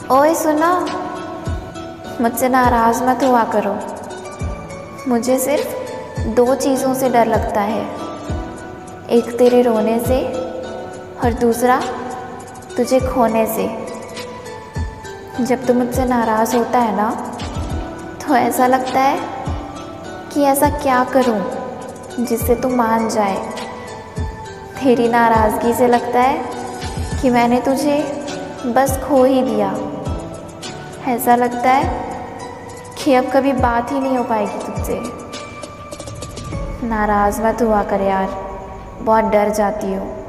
ओए सुनो, मुझसे नाराज़ मत हुआ करो। मुझे सिर्फ दो चीज़ों से डर लगता है, एक तेरे रोने से और दूसरा तुझे खोने से। जब तू मुझसे नाराज़ होता है ना, तो ऐसा लगता है कि ऐसा क्या करूं जिससे तू मान जाए। तेरी नाराज़गी से लगता है कि मैंने तुझे बस खो ही दिया। ऐसा लगता है कि अब कभी बात ही नहीं हो पाएगी तुझसे। नाराज़ मत हुआ कर यार, बहुत डर जाती हूँ।